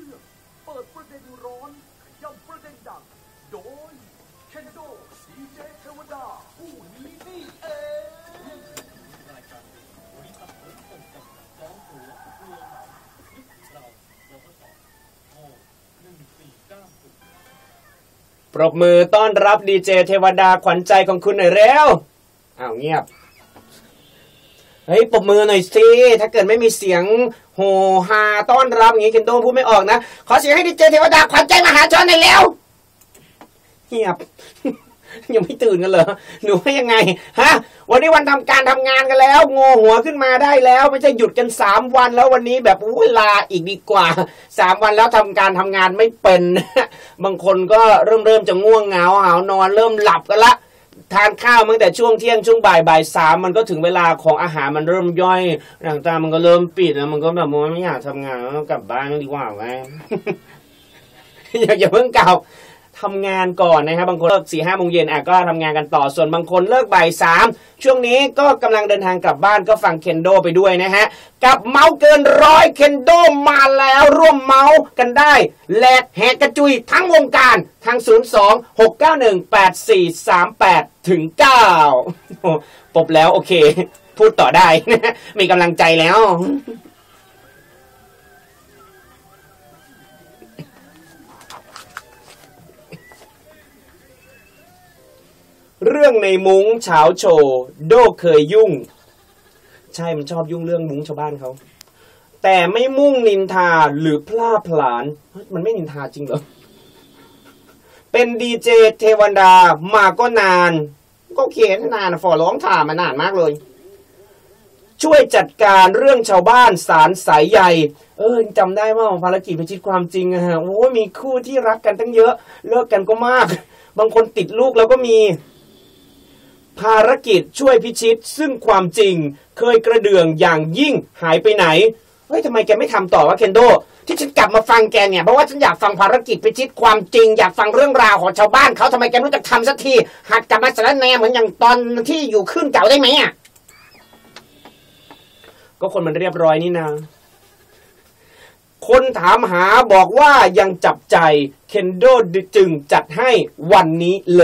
รื่องเปิดประเด็นร้อนย่ำประเด็นดังโดยเคนโดดีเจเทวดาผู้นี้นี่เองรายการบริษัทขนส่งจำกัดจองตั๋วเรือเหมายึดเราโทร1490 ปรบมือต้อนรับดีเจเทวดาขวัญใจของคุณหน่อยเร็วอ้าวเงียบเฮ้ยปรบมือหน่อยสิถ้าเกิดไม่มีเสียงโหฮาต้อนรับอย่างนี้เคนโดพูดไม่ออกนะขอเสียงให้ดีเจเทวดาขวัญใจมหาชนหน่อยเร็วเงียบ ยังไม่ตื่นกันเหรอหนูว่ายังไงฮะวันนี้วันทำการทำงานกันแล้วงอหัวขึ้นมาได้แล้วไม่ใช่หยุดกัน3 วันแล้ววันนี้แบบเวลาอีกดีกว่า3 วันแล้วทำการทำงานไม่เป็นบางคนก็เริ่มจะง่วงเหงาหาวนอนเริ่มหลับกันละทานข้าวตั้งแต่ช่วงเที่ยงช่วงบ่าย3มันก็ถึงเวลาของอาหารมันเริ่มย่อยหลังตามันก็เริ่มปิดแล้วมันก็แบบไม่อยากทำงานแล้วกลับบ้านดีกว่าไหม อย่าเพิ่งกล่าวทำงานก่อนนะครับบางคนเลิก4-5 โมงเย็นก็ทำงานกันต่อส่วนบางคนเลิกบ่าย3ช่วงนี้ก็กำลังเดินทางกลับบ้านก็ฟังเคนโดไปด้วยนะฮะกับเมาส์เกินร้อยเคนโดมาแล้วร่วมเมาส์กันได้แหลกแหกกระจุยทั้งวงการทาง02-691-8438ถึง9ปบแล้วโอเคพูดต่อได้นะมีกำลังใจแล้วเรื่องในมุ้งเฉาโชว์โดเคยยุ่งใช่มันชอบยุ่งเรื่องมุ้งชาวบ้านเขาแต่ไม่มุ่งนินทาหรือพลาดผลาญมันไม่นินทาจริงเหรอเป็นดีเจเทวดามาก็นานก็เขียนนานฟอร้องถามมานานมากเลยช่วยจัดการเรื่องชาวบ้านสารสายใยจำได้ว่าภารกิจพิชิตความจริงอะฮะโอ้มีคู่ที่รักกันตั้งเยอะเลิกกันก็มากบางคนติดลูกแล้วก็มีภารกิจช่วยพิชิตซึ่งความจริงเคยกระเดื่องอย่างยิ่งหายไปไหนเฮ้ยทำไมแกไม่ทำต่อวะเคนโดที่ฉันกลับมาฟังแกเนี่ยเพราะว่าฉันอยากฟังภารกิจพิชิตความจริงอยากฟังเรื่องราวของชาวบ้านเขาทำไมแกไม่รู้จักทำสักทีหัดกลับมาสารแนเหมือนอย่างตอนที่อยู่ขึ้นเก่าได้ไหมอ่ะก็คนมันเรียบร้อยนี่นะคนถามหาบอกว่ายังจับใจเคนโดจึงจัดให้วันนี้เลย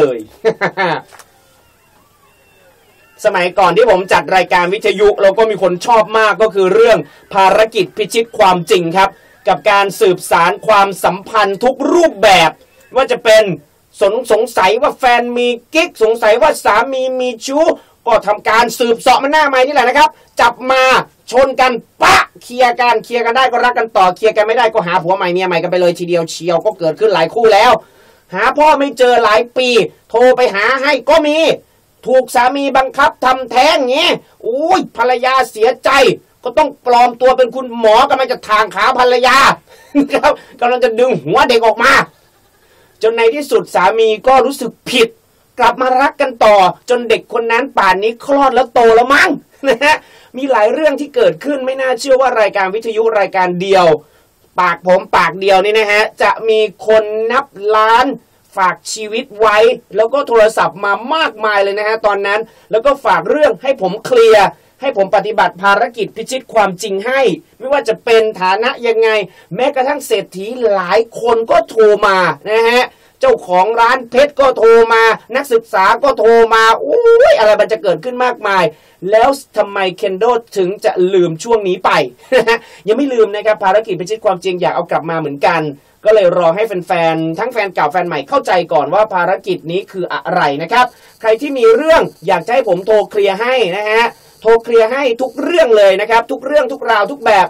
สมัยก่อนที่ผมจัดรายการวิทยุเราก็มีคนชอบมากก็คือเรื่องภารกิจพิชิตความจริงครับกับการสืบสารความสัมพันธ์ทุกรูปแบบว่าจะเป็นสงสัยว่าแฟนมีกิ๊กสงสัยว่าสามีมีชู้ก็ทำการสืบเสาะมันหน้าไม้นี่แหละนะครับจับมาชนกันปะเคลียร์กันได้ก็รักกันต่อเคลียร์กันไม่ได้ก็หาผัวใหม่เมียใหม่กันไปเลยทีเดียวเชียวก็เกิดขึ้นหลายคู่แล้วหาพ่อไม่เจอหลายปีโทรไปหาให้ก็มีถูกสามีบังคับทำแท้งเงี้ยอุ้ยภรรยาเสียใจก็ต้องปลอมตัวเป็นคุณหมอกำลังจะทางขาภรรยาครับกำลังจะดึงหัวเด็กออกมาจนในที่สุดสามีก็รู้สึกผิดกลับมารักกันต่อจนเด็กคนนั้นป่านนี้คลอดแล้วโตแล้วมั้งนะฮะมีหลายเรื่องที่เกิดขึ้นไม่น่าเชื่อว่ารายการวิทยุรายการเดียวปากผมปากเดียวนี่นะฮะจะมีคนนับล้านฝากชีวิตไว้แล้วก็โทรศัพท์มามากมายเลยนะฮะตอนนั้นแล้วก็ฝากเรื่องให้ผมเคลียร์ให้ผมปฏิบัติภารกิจพิชิตความจริงให้ไม่ว่าจะเป็นฐานะยังไงแม้กระทั่งเศรษฐีหลายคนก็โทรมานะฮะเจ้าของร้านเพชรก็โทรมานักศึกษาก็โทรมาอุ้ยอะไรมันจะเกิดขึ้นมากมายแล้วทำไมเคนโดถึงจะลืมช่วงนี้ไป ยังไม่ลืมนะครับภารกิจพิชิตความจริงอยากเอากลับมาเหมือนกันก็เลยรอให้แฟนๆทั้งแฟนเก่าแฟนใหม่เข้าใจก่อนว่าภารกิจนี้คืออะไรนะครับใครที่มีเรื่องอยากจะให้ผมโทรเคลียร์ให้นะฮะโทรเคลียร์ให้ทุกเรื่องเลยนะครับทุกเรื่องทุกราวทุกแบบ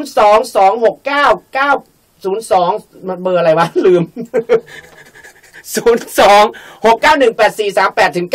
022699002มันเบอร์อะไรวะลืม 02-691-8438-9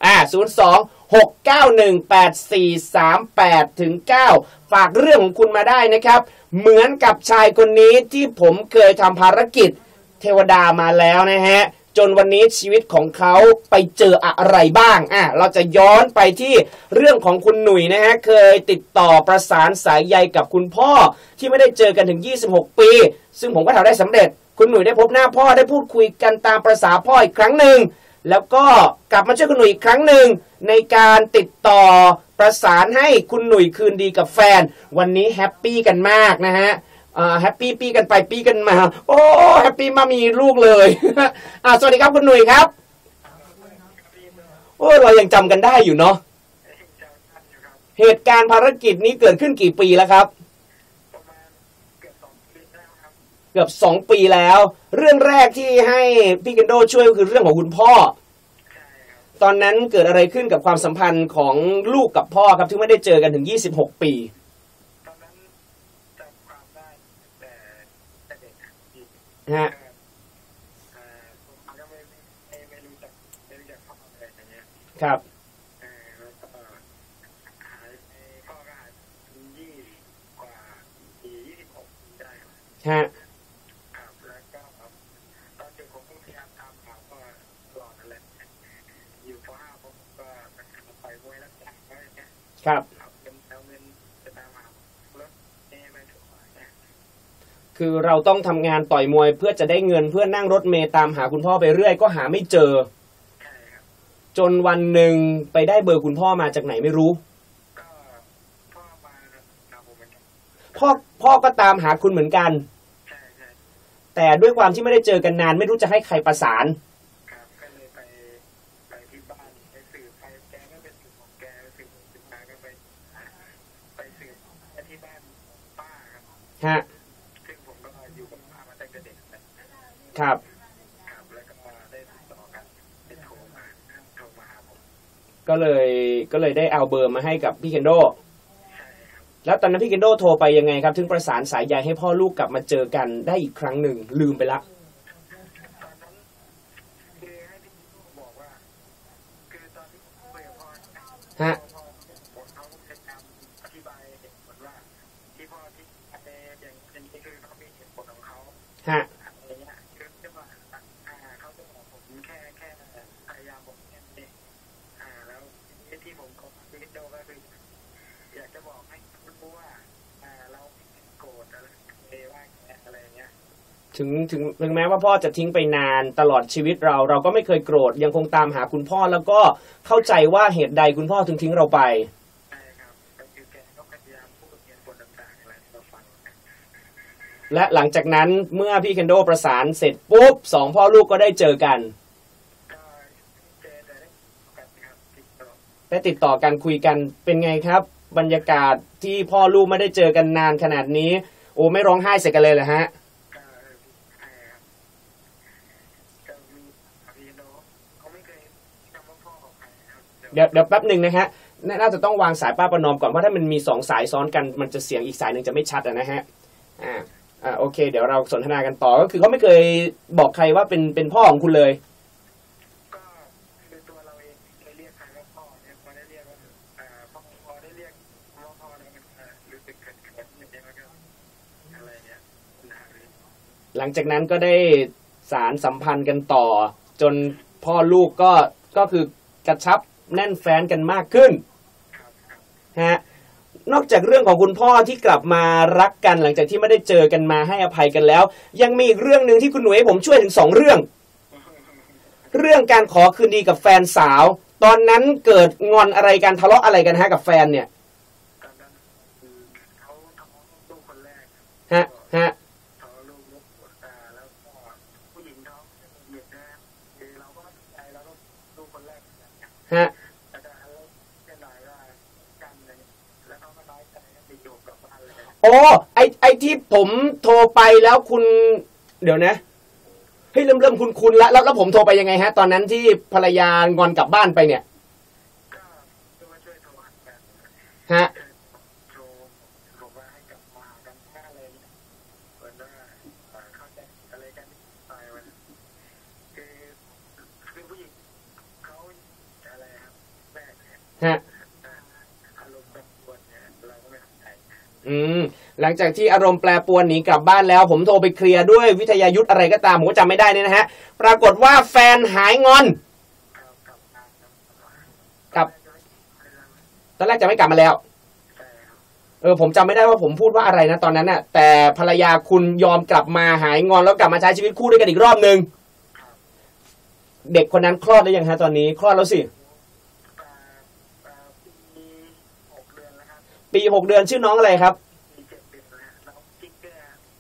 02-691-8438-9 ฝากเรื่องของคุณมาได้นะครับเหมือนกับชายคนนี้ที่ผมเคยทำภารกิจเทวดามาแล้วนะฮะจนวันนี้ชีวิตของเขาไปเจออะไรบ้างเราจะย้อนไปที่เรื่องของคุณหนุ่ยนะฮะเคยติดต่อประสานสายใยกับคุณพ่อที่ไม่ได้เจอกันถึง26 ปีซึ่งผมก็ทำได้สำเร็จคุณหนุ่ยได้พบหน้าพ่อได้พูดคุยกันตามประสาพ่ออีกครั้งหนึ่งแล้วก็กลับมาช่วยคุณหนุ่ยอีกครั้งหนึ่งในการติดต่อประสานให้คุณหนุ่ยคืนดีกับแฟนวันนี้แฮปปี้กันมากนะฮะแฮปปี้ปี้กันไปปี้กันมาโอ้แฮปปี้มามีลูกเลย สวัสดีครับคุณหนุ่ยครับโอ้เรายังจำกันได้อยู่เนาะเหตุการณ์ภารกิจนี้เกิดขึ้นกี่ปีแล้วครับเกือบ2 ปีแล้วเรื่องแรกที่ให้พี่เคนโดช่วยก็คือเรื่องของคุณพ่อตอนนั้นเกิดอะไรขึ้นกับความสัมพันธ์ของลูกกับพ่อครับที่ไม่ได้เจอกันถึง26 ปีตอนนั้นจำความได้แต่เด็กฮะผมก็ไม่รู้จักพ่ออะไรอย่างเงี้ยครับแล้วก็หายพ่อก็หาย20 กว่าปี26ได้ฮะครับแล้วก็ตอนเด็กผมก็พยายามตามหาพ่อตลอดนั่นแหละอยู่ป .5 ผมก็ไปมวยรักษาอะไรเงี้ยครับเอาเงินจะตามหาแล้วไม่ถูกเนี่ยคือเราต้องทำงานต่อยมวยเพื่อจะได้เงินเพื่อนั่งรถเมล์ตามหาคุณพ่อไปเรื่อยก็หาไม่เจอจนวันหนึ่งไปได้เบอร์คุณพ่อมาจากไหนไม่รู้ก็พ่อมาหาผมเหมือนกันพ่อก็ตามหาคุณเหมือนกันใช่แต่ด้วยความที่ไม่ได้เจอกันนานไม่รู้จะให้ใครประสานครับก็เลยไปที่บ้านไปสืบไปแกก็เป็นสืบของแกสืบมาก็ไปสืบที่บ้านป้าครับฮะซึ่งผมก็อยู่กับป้ามาตั้งแต่เด็กครับแล้วก็ได้ติดต่อกันได้โทรมาหาผมก็เลยได้เอาเบอร์มาให้กับพี่เคนโดแล้วตอนนั้นพี่เคนโดโทรไปยังไงครับถึงประสานสายใยให้พ่อลูกกลับมาเจอกันได้อีกครั้งหนึ่งลืมไปละตอนนั้นคือให้พี่บอกว่าคือตอนที่ผมคุยกับพ่อฮะเขาพยายามอธิบายเหตุผลว่าที่พ่อที่อย่างนี้คือเขามีเหตุผลของเขาฮะอะไรเงี้ยคือจะว่าเขาจะบอกผมแค่พยายามบอกแค่นี้แล้วที่ผมขอพี่เคนโดก็คืออยากจะบอกให้รู้ว่าเราโกรธอะไรว่าอะไรเงี้ยถึงแม้ว่าพ่อจะทิ้งไปนานตลอดชีวิตเราก็ไม่เคยโกรธยังคงตามหาคุณพ่อแล้วก็เข้าใจว่าเหตุใดคุณพ่อถึงทิ้งเราไปใช่ครับก็คือแกก็พยายามพูดเหตุผลต่างๆอะไรเราฟังและหลังจากนั้นเมื่อพี่เคนโดประสานเสร็จปุ๊บ2 พ่อลูกก็ได้เจอกันก็เจอแต่ได้กันครับได้ติดต่อกันคุยกันเป็นไงครับบรรยากาศที่พ่อลูกไม่ได้เจอกันนานขนาดนี้โอ้ไม่ร้องไห้ใส่กันเลยเหรอฮะเดี๋ยวแป๊บหนึ่งนะฮะน่าจะต้องวางสายป้าประนอมก่อนว่าถ้ามันมี2 สายซ้อนกันมันจะเสียงอีกสายหนึ่งจะไม่ชัดนะฮะโอเคเดี๋ยวเราสนทนากันต่อก็คือเขาไม่เคยบอกใครว่าเป็นพ่อของคุณเลยก็คือตัวเราเองเคยเรียกใครว่าพ่อเนี่ยพอได้เรียกว่าพอได้เรียกพ่อแล้วมันรู้สึกเกิดอย่างเงี้ยแล้วก็อะไรเนี่ยหลังจากนั้นก็ได้สารสัมพันธ์กันต่อจนพ่อลูกก็คือกระชับแน่นแฟ้นกันมากขึ้นฮะนอกจากเรื่องของคุณพ่อที่กลับมารักกันหลังจากที่ไม่ได้เจอกันมาให้อภัยกันแล้วยังมีอีกเรื่องนึงที่คุณหนุ่ยให้ผมช่วยถึง2 เรื่องการขอคืนดีกับแฟนสาวตอนนั้นเกิดงอนอะไรกันทะเลาะอะไรกันฮะกับแฟนเนี่ยตอนนั้นเขาทำลูกคนแรกฮะเขาลูกแล้วก็ผู้หญิงท้องเหยียดนะคือเราก็ใจเราก็ลูกคนแรกฮะแต่ก็หน่อยว่ากันเลยแล้วเขาก็น้อยใจไปอยู่กับบ้านเลยโอ้ไอที่ผมโทรไปแล้วคุณเดี๋ยวนะเฮ้ยเริ่มคุณแล้วผมโทรไปยังไงฮะตอนนั้นที่ภรรยางอนกลับบ้านไปเนี่ยก็มาช่วยโทรหากันฮะโทรบอกว่าให้กลับมากันแค่อะไรเนี่ยเหมือนว่าเข้าใจอะไรกันไปวันคือผู้หญิงเขาอะไรครับแม่ฮะอารมณ์แบบปวดเนี่ยเราก็ไม่เข้าใจหลังจากที่อารมณ์แปรปรวนหนีกลับบ้านแล้วผมโทรไปเคลียร์ด้วยวิทยายุทธอะไรก็ตามผมก็จำไม่ได้เนี่ยนะฮะปรากฏว่าแฟนหายงอนกับตอนแรกจะไม่กลับมาแล้วผมจำไม่ได้ว่าผมพูดว่าอะไรนะตอนนั้นน่ะแต่ภรรยาคุณยอมกลับมาหายงอนแล้วกลับมาใช้ชีวิตคู่ด้วยกันอีกรอบนึงเด็กคนนั้นคลอดได้ยังฮะตอนนี้คลอดแล้วสิปี 6 เดือนชื่อน้องอะไรครับป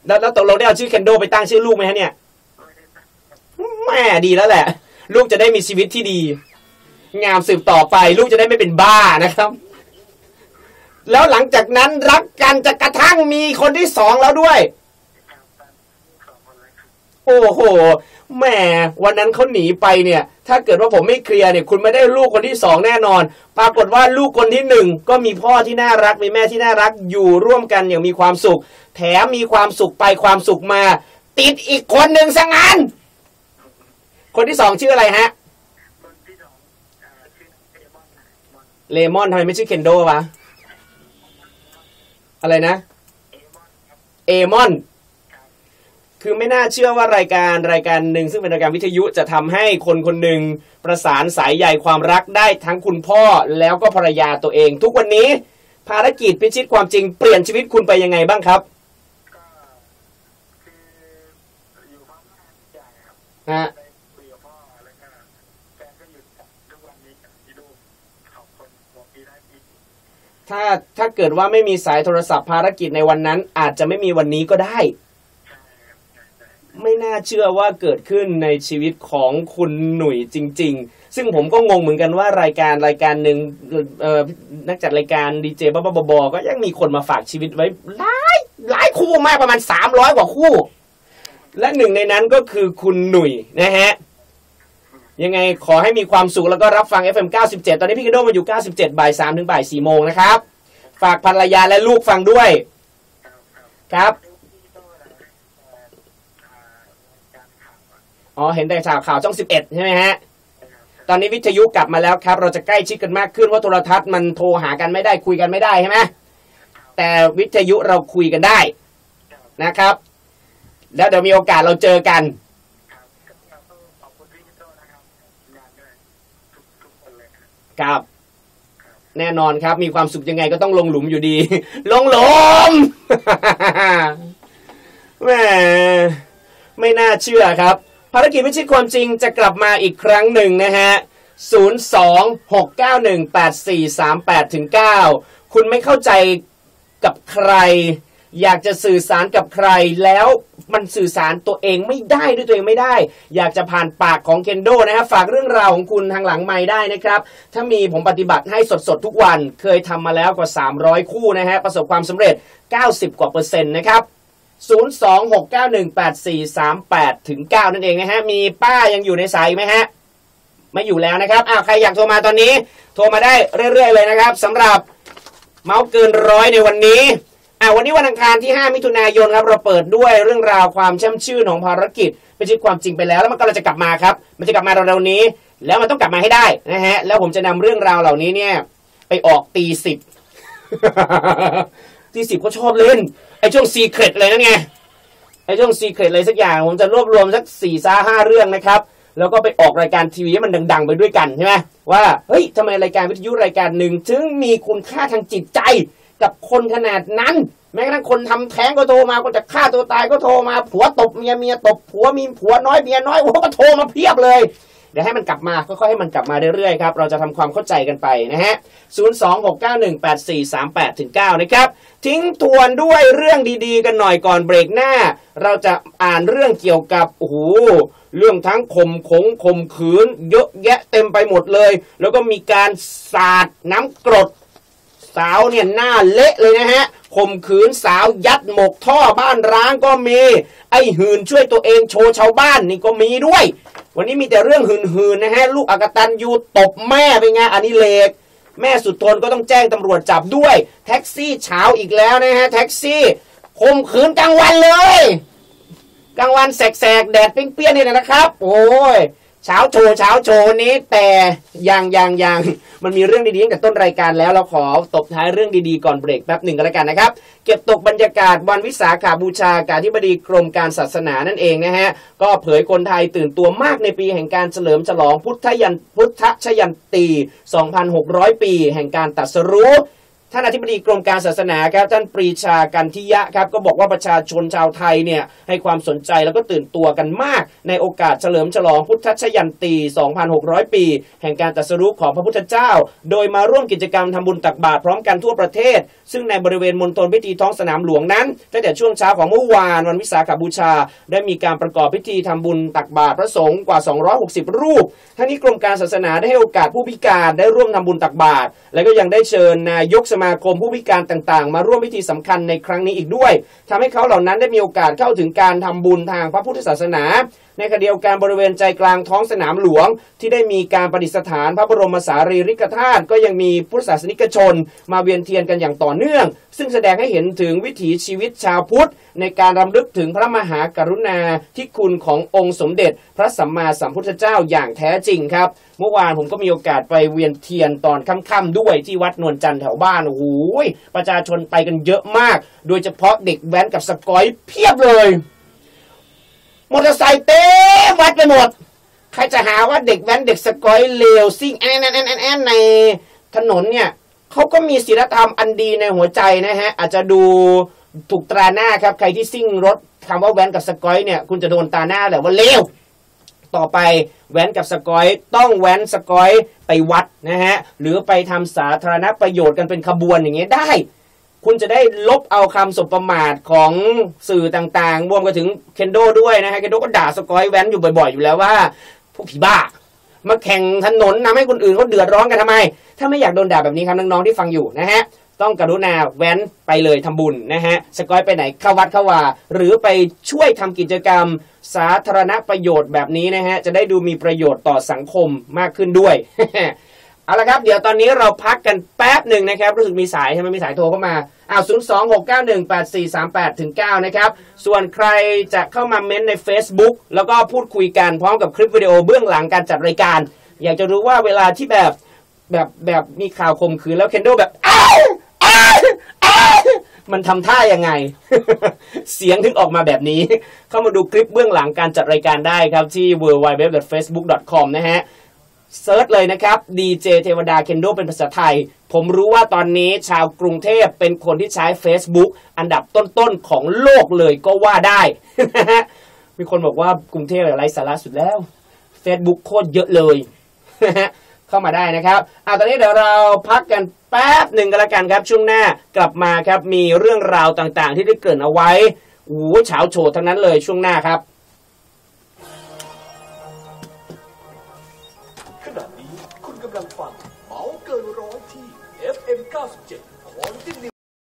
แล้วตกลงได้เอาชื่อเคนโดไปตั้งชื่อลูกไหมฮะเนี่ยแม่ดีแล้วแหละลูกจะได้มีชีวิตที่ดีงามสืบต่อไปลูกจะได้ไม่เป็นบ้านะครับแล้วหลังจากนั้นรักกันจะกระทั่งมีคนที่สองแล้วด้วยโอ้โหแหมวันนั้นเขาหนีไปเนี่ยถ้าเกิดว่าผมไม่เคลียร์เนี่ยคุณไม่ได้ลูกคนที่สองแน่นอนปรากฏว่าลูกคนที่หนึ่งก็มีพ่อที่น่ารักมีแม่ที่น่ารักอยู่ร่วมกันอย่างมีความสุขแถมมีความสุขไปความสุขมาติดอีกคนหนึ่งซะงั้นคนที่สองชื่ออะไรฮะเลมอนทำไมไม่ชื่อเคนโดวะอะไรนะเอมอนคือไม่น่าเชื่อว่ารายการหนึ่งซึ่งเป็นรายการวิทยุจะทำให้คนคนหนึ่งประสานสายใยความรักได้ทั้งคุณพ่อแล้วก็ภรรยาตัวเองทุกวันนี้ภารกิจพิชิตความจริงเปลี่ยนชีวิตคุณไปยังไงบ้างครับฮะถ้าเกิดว่าไม่มีสายโทรศัพท์ภารกิจในวันนั้นอาจจะไม่มีวันนี้ก็ได้ไม่น่าเชื่อว่าเกิดขึ้นในชีวิตของคุณหนุ่ยจริงๆซึ่งผมก็งงเหมือนกันว่ารายการหนึ่งนักจัดรายการดีเจบ้าๆบอๆก็ยังมีคนมาฝากชีวิตไว้หลายคู่มากประมาณ300กว่าคู่และหนึ่งในนั้นก็คือคุณหนุ่ยนะฮะยังไงขอให้มีความสุขแล้วก็รับฟัง FM 97ตอนนี้พี่กระโดมาอยู่97บ่าย 3 ถึงบ่าย 4 โมงนะครับฝากภรรยาและลูกฟังด้วยครับอ๋อเห็นแต่ข่าวช่อง11ใช่ไหมฮะตอนนี้วิทยุกลับมาแล้วครับเราจะใกล้ชิดกันมากขึ้นว่าโทรทัศน์มันโทรหากันไม่ได้คุยกันไม่ได้ใช่ไหมแต่วิทยุเราคุยกันได้นะครับแล้วเดี๋ยวมีโอกาสเราเจอกันครับแน่นอนครับมีความสุขยังไงก็ต้องลงหลุมอยู่ดีลงหลุม แหมไม่น่าเชื่อครับภารกิจพิชิตความจริงจะกลับมาอีกครั้งหนึ่งนะฮะ 026918438-9 คุณไม่เข้าใจกับใครอยากจะสื่อสารกับใครแล้วมันสื่อสารตัวเองไม่ได้ด้วยตัวเองไม่ได้อยากจะผ่านปากของเคนโดนะครับฝากเรื่องราวของคุณทางหลังไมค์ได้นะครับถ้ามีผมปฏิบัติให้สดๆทุกวันเคยทำมาแล้วกว่า300คู่นะฮะประสบความสำเร็จ90กว่า%นะครับ026918438-9นั่นเองนะฮะมีป้ายังอยู่ในสายไหมฮะไม่อยู่แล้วนะครับใครอยากโทรมาตอนนี้โทรมาได้เรื่อยๆเลยนะครับสำหรับเมาส์เกินร้อยในวันนี้วันนี้วันอังคารที่5มิถุนายนครับเราเปิดด้วยเรื่องราวความแช่มชื่นของภารกิจพิชิตความจริงไปแล้วมันก็จะกลับมาครับมันจะกลับมาเร็วๆนี้แล้วมันต้องกลับมาให้ได้นะฮะแล้วผมจะนำเรื่องราวเหล่านี้เนี่ยไปออกตี 10 ตี 10ก็ชอบเล่นไอ้ช่วงซีเครตเลยนั่นไงไอ้ช่วงซีเครตเลยสักอย่างผมจะรวบรวมสัก 4-5 เรื่องนะครับแล้วก็ไปออกรายการทีวีให้มันดังๆไปด้วยกันใช่ไหมว่าเฮ้ยทำไมรายการวิทยุรายการหนึ่งถึงมีคุณค่าทางจิตใจกับคนขนาดนั้นแม้กระทั่งคนทำแท้งก็โทรมาคนจะฆ่าตัวตายก็โทรมาผัวตบเมียเมียตบผัวมีผัวน้อยเมียน้อยโอ้ก็โทรมาเพียบเลยเดี๋ยวให้มันกลับมาค่อยๆให้มันกลับมาเรื่อยๆครับเราจะทำความเข้าใจกันไปนะฮะ 026918438-9 นะครับทิ้งทวนด้วยเรื่องดีๆกันหน่อยก่อนเบรกหน้าเราจะอ่านเรื่องเกี่ยวกับโอ้โหเรื่องทั้งข่มขืนเยอะแยะเต็มไปหมดเลยแล้วก็มีการสาดน้ำกรดสาวเนี่ยหน้าเละเลยนะฮะข่มขืนสาวยัดหมกท่อบ้านร้างก็มีไอ้หื่นช่วยตัวเองโชว์ชาวบ้านนี่ก็มีด้วยวันนี้มีแต่เรื่องหื่นๆนะฮะลูกอกตัญญูตบแม่เป็นไงอันนี้เลกแม่สุดทนก็ต้องแจ้งตำรวจจับด้วยแท็กซี่เช้าอีกแล้วนะฮะแท็กซี่ข่มขืนกลางวันเลยกลางวันแสกๆแดดเปรี้ยงๆนี่นะครับโอ้ยเช้าโชว์นี้แต่ยังมันมีเรื่องดีๆตั้งแต่ต้นรายการแล้วเราขอตบท้ายเรื่องดีๆก่อนเบรกแป๊บหนึ่งกันแล้วกันนะครับเก็บตกบรรยากาศวันวิสาขบูชาการอธิบดีกรมการศาสนานั่นเองนะฮะก็เผยคนไทยตื่นตัวมากในปีแห่งการเฉลิมฉลองพุทธชยันตี 2,600 ปีแห่งการตรัสรู้ท่านอธิบดีกรมการศาสนาครับท่านปรีชากันทิยะครับก็บอกว่าประชาชนชาวไทยเนี่ยให้ความสนใจแล้วก็ตื่นตัวกันมากในโอกาสเฉลิมฉลองพุทธชยันตี 2,600 ปีแห่งการตรัสรู้ของพระพุทธเจ้าโดยมาร่วมกิจกรรมทำบุญตักบาตรพร้อมกันทั่วประเทศซึ่งในบริเวณมณฑลพิธีท้องสนามหลวงนั้นตั้งแต่ช่วงเช้าของเมื่อวานวันวิสาขบูชาได้มีการประกอบพิธีทำบุญตักบาตรพระสงฆ์กว่า260รูปทั้งนี้กรมการศาสนาได้ให้โอกาสผู้พิการได้ร่วมทำบุญตักบาตรและก็ยังได้เชิญนายกสมาคมผู้พิการต่างๆมาร่วมพิธีสำคัญในครั้งนี้อีกด้วยทำให้เขาเหล่านั้นได้มีโอกาสเข้าถึงการทำบุญทางพระพุทธศาสนาในขณะเดียวกันบริเวณใจกลางท้องสนามหลวงที่ได้มีการประดิษฐานพระบรมสารีริกธาตุก็ยังมีพุทธศาสนิกชนมาเวียนเทียนกันอย่างต่อเนื่องซึ่งแสดงให้เห็นถึงวิถีชีวิตชาวพุทธในการรำลึกถึงพระมหากรุณาธิคุณขององค์สมเด็จพระสัมมาสัมพุทธเจ้าอย่างแท้จริงครับเมื่อวานผมก็มีโอกาสไปเวียนเทียนตอนค่ำๆด้วยที่วัดนวลจันทร์แถวบ้านโอ้โหประชาชนไปกันเยอะมากโดยเฉพาะเด็กแว้นกับสกอยเพียบเลยมอเตอร์ไซค์เต็มวัดไปหมดใครจะหาว่าเด็กแว้นเด็กสกอยเลวซิ่งแอนในถนนเนี่ยเขาก็มีศีลธรรมอันดีในหัวใจนะฮะอาจจะดูถูกตราหน้าครับใครที่ซิ่งรถคำว่าแว้นกับสกอยเนี่ยคุณจะโดนตาหน้าแหละว่าเลวต่อไปแว้นกับสกอยต้องแว้นสกอยไปวัดนะฮะหรือไปทำสาธารณประโยชน์กันเป็นขบวนอย่างเงี้ยได้คุณจะได้ลบเอาคำสบประมาทของสื่อต่างๆรวมกันถึงเคนโดด้วยนะฮะเคนโดก็ด่าสกอยแว้นอยู่บ่อยๆอยู่แล้วว่าพวกผีบ้ามาแข่งถนนทำให้คนอื่นเขาเดือดร้อนกันทำไมถ้าไม่อยากโดนด่าแบบนี้ครับน้องๆที่ฟังอยู่นะฮะต้องกรุณาแว้นไปเลยทำบุญนะฮะสกอยไปไหนเข้าวัดเข้าวาหรือไปช่วยทำกิจกรรมสาธารณประโยชน์แบบนี้นะฮะจะได้ดูมีประโยชน์ต่อสังคมมากขึ้นด้วย เอาละครับเดี๋ยวตอนนี้เราพักกันแป๊บหนึ่งนะครับรู้สึกมีสายใช่ไหมมีสายโทรเข้ามา026918438-9นะครับส่วนใครจะเข้ามาเม้นใน Facebook แล้วก็พูดคุยกันพร้อมกับคลิปวิดีโอเบื้องหลังการจัดรายการอยากจะรู้ว่าเวลาที่แบบมีข่าวข่มขืนแล้วเคนโดแบบมันทำท่ายังไง เสียงถึงออกมาแบบนี้เข้ามาดูคลิปเบื้องหลังการจัดรายการได้ครับที่ www.facebook.com นะฮะเซิร์ชเลยนะครับดีเจเทวดาเคนโดเป็นภาษาไทยผมรู้ว่าตอนนี้ชาวกรุงเทพเป็นคนที่ใช้ Facebook อันดับต้นๆของโลกเลยก็ว่าได้ มีคนบอกว่ากรุงเทพไร้สาระสุดแล้ว Facebook โคตรเยอะเลย เข้ามาได้นะครับตอนนี้เดี๋ยวเราพักกันแป๊บหนึ่งกันละกันครับช่วงหน้ากลับมาครับมีเรื่องราวต่างๆที่ได้เกริ่นเอาไว้โอ้โหเฉาโฉดทั้งนั้นเลยช่วงหน้าครับขณะนี้คุณกำลังฟังเมาส์เกินร้อยที่ FM 97 ของที่